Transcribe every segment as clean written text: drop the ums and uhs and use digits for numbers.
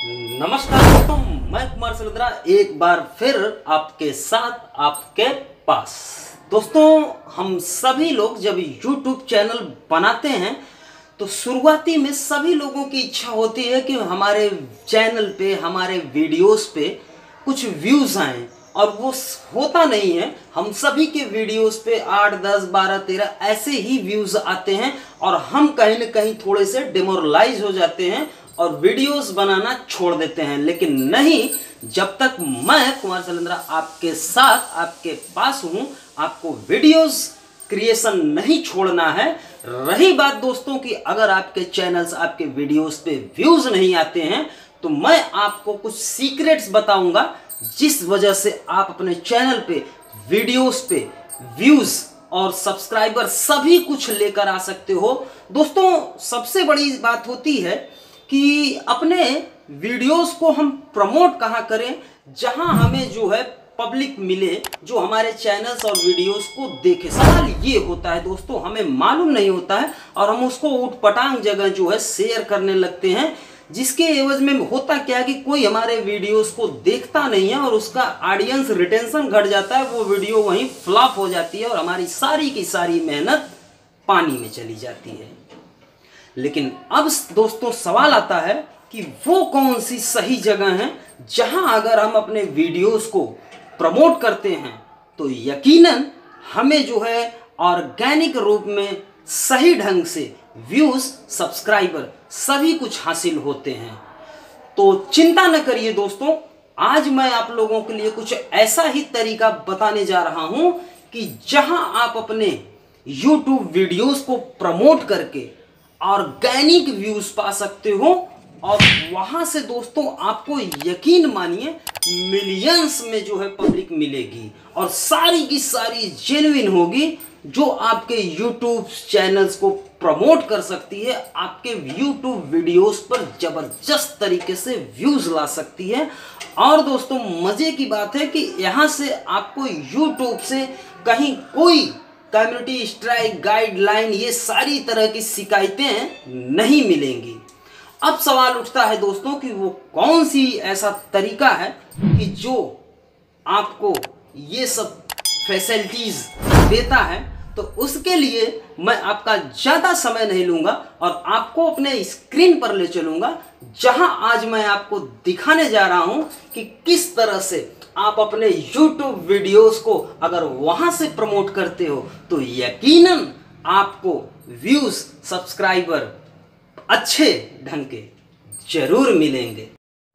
नमस्कार दोस्तों, मैं कुमार सलद्रा एक बार फिर आपके साथ आपके पास। दोस्तों, हम सभी लोग जब YouTube चैनल बनाते हैं तो शुरुआती में सभी लोगों की इच्छा होती है कि हमारे चैनल पे, हमारे वीडियोस पे कुछ व्यूज आएं, और वो होता नहीं है। हम सभी के वीडियोस पे 8, 10, 12, 13 ऐसे ही व्यूज आते हैं और हम कहीं न कहीं थोड़े से डिमोरलाइज हो जाते हैं और वीडियोस बनाना छोड़ देते हैं। लेकिन नहीं, जब तक मैं कुमार सलद्रा आपके साथ आपके पास हूं, आपको वीडियोस क्रिएशन नहीं छोड़ना है। रही बात दोस्तों कि अगर आपके चैनल्स, आपके वीडियोस पे व्यूज नहीं आते हैं तो मैं आपको कुछ सीक्रेट्स बताऊंगा जिस वजह से आप अपने चैनल पे, वीडियोस पे व्यूज और सब्सक्राइबर सभी कुछ लेकर आ सकते हो। दोस्तों, सबसे बड़ी बात होती है कि अपने वीडियोस को हम प्रमोट कहाँ करें जहां हमें जो है पब्लिक मिले, जो हमारे चैनल्स और वीडियोस को देखे। सवाल ये होता है दोस्तों, हमें मालूम नहीं होता है और हम उसको ऊटपटांग जगह जो है शेयर करने लगते हैं, जिसके एवज में होता क्या है कि कोई हमारे वीडियोस को देखता नहीं है और उसका ऑडियंस रिटेंशन घट जाता है, वो वीडियो वहीं फ्लॉप हो जाती है और हमारी सारी की सारी मेहनत पानी में चली जाती है। लेकिन अब दोस्तों सवाल आता है कि वो कौन सी सही जगह है जहां अगर हम अपने वीडियोस को प्रमोट करते हैं तो यकीनन हमें जो है ऑर्गेनिक रूप में सही ढंग से व्यूज, सब्सक्राइबर सभी कुछ हासिल होते हैं। तो चिंता न करिए दोस्तों, आज मैं आप लोगों के लिए कुछ ऐसा ही तरीका बताने जा रहा हूं कि जहां आप अपने YouTube वीडियोस को प्रमोट करके ऑर्गेनिक व्यूज पा सकते हो और वहां से दोस्तों आपको यकीन मानिए मिलियंस में जो है पब्लिक मिलेगी और सारी की सारी जेन्युइन होगी, जो आपके YouTube चैनल्स को प्रमोट कर सकती है, आपके YouTube वीडियोस पर जबरदस्त तरीके से व्यूज ला सकती है। और दोस्तों मजे की बात है कि यहां से आपको YouTube से कहीं कोई कम्युनिटी स्ट्राइक, गाइडलाइन, ये सारी तरह की शिकायतें नहीं मिलेंगी। अब सवाल उठता है दोस्तों कि वो कौन सी ऐसा तरीका है कि जो आपको ये सब फैसिलिटीज देता है। तो उसके लिए मैं आपका ज़्यादा समय नहीं लूँगा और आपको अपने स्क्रीन पर ले चलूँगा, जहां आज मैं आपको दिखाने जा रहा हूं कि किस तरह से आप अपने YouTube वीडियोस को अगर वहां से प्रमोट करते हो तो यकीनन आपको व्यूज, सब्सक्राइबर अच्छे ढंग के जरूर मिलेंगे।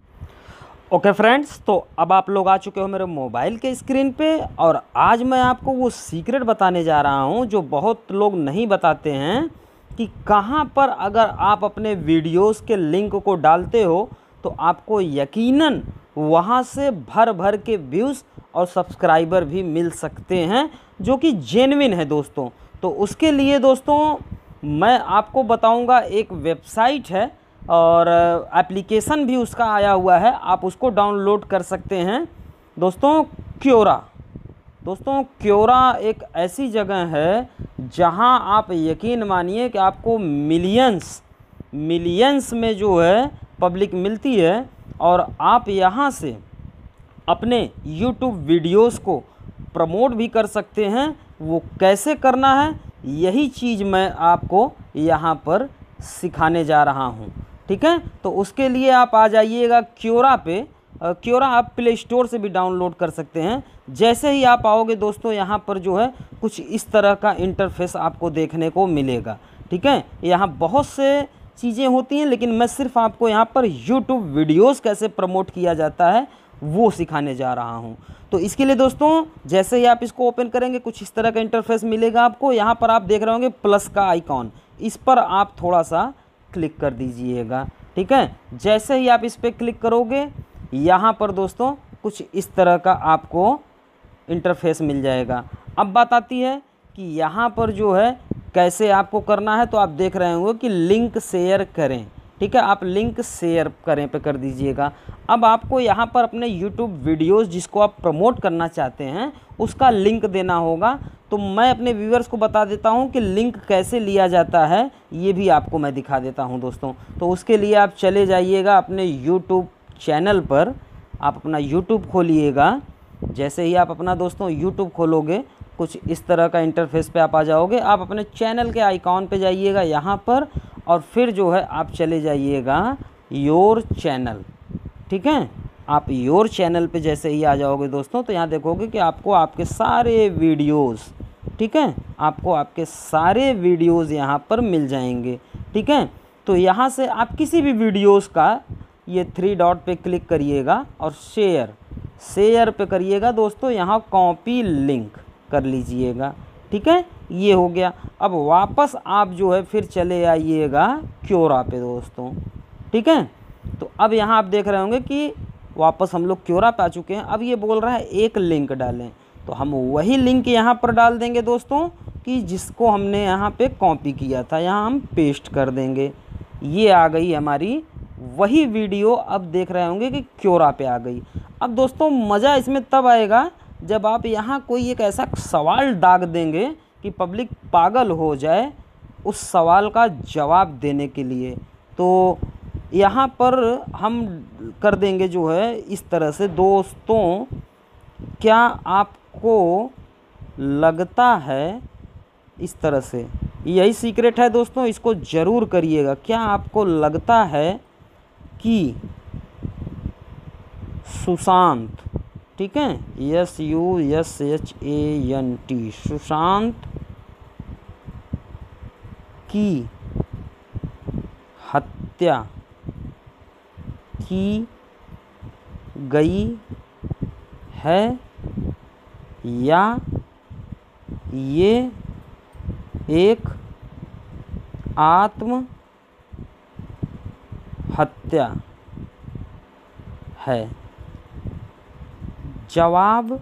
ओके फ्रेंड्स, तो अब आप लोग आ चुके हो मेरे मोबाइल के स्क्रीन पे और आज मैं आपको वो सीक्रेट बताने जा रहा हूँ जो बहुत लोग नहीं बताते हैं कि कहाँ पर अगर आप अपने वीडियोस के लिंक को डालते हो तो आपको यकीनन वहाँ से भर भर के व्यूज़ और सब्सक्राइबर भी मिल सकते हैं, जो कि जेन्युइन है दोस्तों। तो उसके लिए दोस्तों मैं आपको बताऊंगा, एक वेबसाइट है और एप्लीकेशन भी उसका आया हुआ है, आप उसको डाउनलोड कर सकते हैं दोस्तों। क्योरा दोस्तों, क्योरा एक ऐसी जगह है जहां आप यकीन मानिए कि आपको मिलियंस में जो है पब्लिक मिलती है और आप यहां से अपने YouTube वीडियोस को प्रमोट भी कर सकते हैं। वो कैसे करना है यही चीज़ मैं आपको यहाँ पर सिखाने जा रहा हूँ, ठीक है। तो उसके लिए आप आ जाइएगा क्योरा पे। क्योरा आप प्ले स्टोर से भी डाउनलोड कर सकते हैं। जैसे ही आप आओगे दोस्तों, यहाँ पर जो है कुछ इस तरह का इंटरफेस आपको देखने को मिलेगा, ठीक है। यहाँ बहुत से चीज़ें होती हैं, लेकिन मैं सिर्फ आपको यहाँ पर YouTube वीडियोस कैसे प्रमोट किया जाता है वो सिखाने जा रहा हूँ। तो इसके लिए दोस्तों जैसे ही आप इसको ओपन करेंगे कुछ इस तरह का इंटरफेस मिलेगा आपको। यहाँ पर आप देख रहे होंगे प्लस का आइकॉन, इस पर आप थोड़ा सा क्लिक कर दीजिएगा, ठीक है। जैसे ही आप इस पर क्लिक करोगे यहाँ पर दोस्तों कुछ इस तरह का आपको इंटरफेस मिल जाएगा। अब बात आती है कि यहाँ पर जो है कैसे आपको करना है। तो आप देख रहे होंगे कि लिंक शेयर करें, ठीक है। आप लिंक शेयर करें पे कर दीजिएगा। अब आपको यहाँ पर अपने YouTube वीडियोस जिसको आप प्रमोट करना चाहते हैं उसका लिंक देना होगा। तो मैं अपने व्यूअर्स को बता देता हूँ कि लिंक कैसे लिया जाता है, ये भी आपको मैं दिखा देता हूँ दोस्तों। तो उसके लिए आप चले जाइएगा अपने YouTube चैनल पर आप अपना यूट्यूब खोलिएगा। जैसे ही आप अपना दोस्तों यूट्यूब खोलोगे कुछ इस तरह का इंटरफेस पे आप आ जाओगे। आप अपने चैनल के आइकॉन पे जाइएगा यहाँ पर, और फिर जो है आप चले जाइएगा योर चैनल। ठीक है, आप योर चैनल पे जैसे ही आ जाओगे दोस्तों तो यहाँ देखोगे कि आपको आपके सारे वीडियोस, ठीक है, आपको आपके सारे वीडियोस यहाँ पर मिल जाएंगे। ठीक है, तो यहाँ से आप किसी भी वीडियोस का ये 3 डॉट पे क्लिक करिएगा और शेयर पे करिएगा दोस्तों, यहाँ कॉपी लिंक कर लीजिएगा। ठीक है, ये हो गया। अब वापस आप जो है फिर चले आइएगा क्योरा पे दोस्तों। ठीक है, तो अब यहाँ आप देख रहे होंगे कि वापस हम लोग क्योरा पे आ चुके हैं। अब ये बोल रहा है एक लिंक डालें, तो हम वही लिंक यहाँ पर डाल देंगे दोस्तों कि जिसको हमने यहाँ पे कॉपी किया था, यहाँ हम पेस्ट कर देंगे। ये आ गई हमारी वही वीडियो। अब देख रहे होंगे कि क्योरा पे आ गई। अब दोस्तों मज़ा इसमें तब आएगा जब आप यहाँ कोई एक ऐसा सवाल दाग देंगे कि पब्लिक पागल हो जाए उस सवाल का जवाब देने के लिए। तो यहाँ पर हम कर देंगे जो है इस तरह से। दोस्तों क्या आपको लगता है, इस तरह से, यही सीक्रेट है दोस्तों, इसको ज़रूर करिएगा। क्या आपको लगता है कि सुशांत, ठीक है, SUSHANT, सुशांत की हत्या की गई है या ये एक आत्महत्या है? जवाब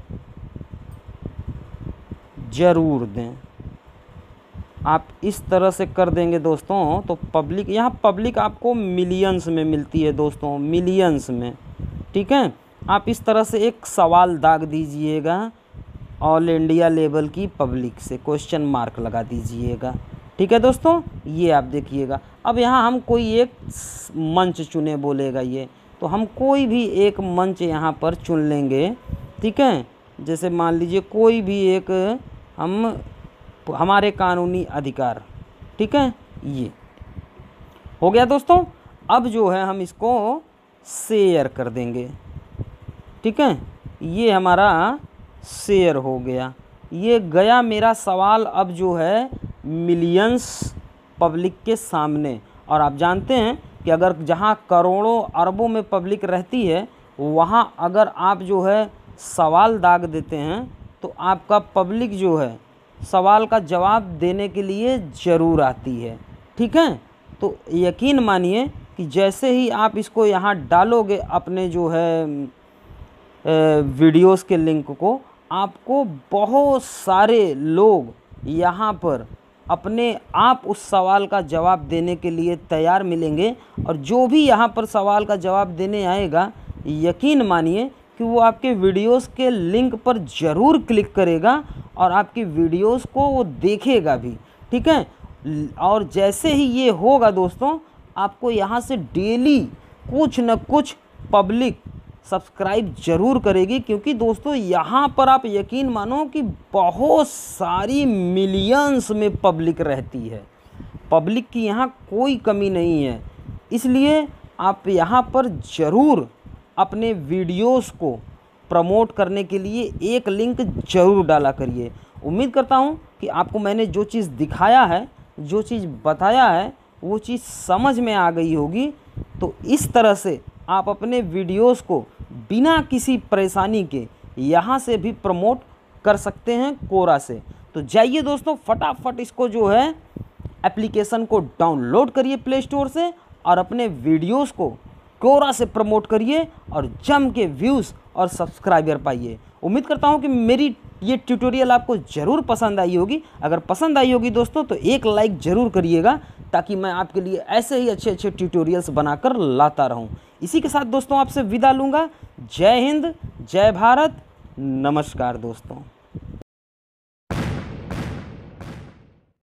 ज़रूर दें। आप इस तरह से कर देंगे दोस्तों तो पब्लिक, यहाँ पब्लिक आपको मिलियंस में मिलती है दोस्तों, मिलियंस में। ठीक है, आप इस तरह से एक सवाल दाग दीजिएगा, ऑल इंडिया लेवल की पब्लिक से क्वेश्चन मार्क लगा दीजिएगा। ठीक है दोस्तों, ये आप देखिएगा। अब यहाँ हम कोई एक मंच चुने बोलेगा ये, तो हम कोई भी एक मंच यहाँ पर चुन लेंगे। ठीक है, जैसे मान लीजिए कोई भी एक हमारे कानूनी अधिकार। ठीक है, ये हो गया दोस्तों। अब जो है हम इसको शेयर कर देंगे। ठीक है, ये हमारा शेयर हो गया। ये गया मेरा सवाल अब जो है मिलियंस पब्लिक के सामने। और आप जानते हैं कि अगर जहाँ करोड़ों अरबों में पब्लिक रहती है वहाँ अगर आप जो है सवाल दाग देते हैं तो आपका पब्लिक जो है सवाल का जवाब देने के लिए ज़रूर आती है। ठीक है, तो यकीन मानिए कि जैसे ही आप इसको यहाँ डालोगे अपने जो है वीडियोस के लिंक को, आपको बहुत सारे लोग यहाँ पर अपने आप उस सवाल का जवाब देने के लिए तैयार मिलेंगे। और जो भी यहाँ पर सवाल का जवाब देने आएगा, यकीन मानिए कि वो आपके वीडियोस के लिंक पर ज़रूर क्लिक करेगा और आपकी वीडियोस को वो देखेगा भी। ठीक है, और जैसे ही ये होगा दोस्तों, आपको यहाँ से डेली कुछ न कुछ पब्लिक सब्सक्राइब ज़रूर करेगी। क्योंकि दोस्तों यहाँ पर आप यकीन मानो कि बहुत सारी मिलियंस में पब्लिक रहती है। पब्लिक की यहाँ कोई कमी नहीं है। इसलिए आप यहाँ पर ज़रूर अपने वीडियोस को प्रमोट करने के लिए एक लिंक ज़रूर डाला करिए। उम्मीद करता हूँ कि आपको मैंने जो चीज़ दिखाया है, जो चीज़ बताया है, वो चीज़ समझ में आ गई होगी। तो इस तरह से आप अपने वीडियोस को बिना किसी परेशानी के यहाँ से भी प्रमोट कर सकते हैं कोरा से। तो जाइए दोस्तों, फटाफट इसको जो है एप्लीकेशन को डाउनलोड करिए प्ले स्टोर से और अपने वीडियोस को कोरा से प्रमोट करिए और जम के व्यूज़ और सब्सक्राइबर पाइए। उम्मीद करता हूँ कि मेरी ये ट्यूटोरियल आपको ज़रूर पसंद आई होगी। अगर पसंद आई होगी दोस्तों तो एक लाइक ज़रूर करिएगा, ताकि मैं आपके लिए ऐसे ही अच्छे अच्छे ट्यूटोरियल्स बनाकर लाता रहूं। इसी के साथ दोस्तों आपसे विदा लूँगा। जय हिंद, जय भारत, नमस्कार दोस्तों।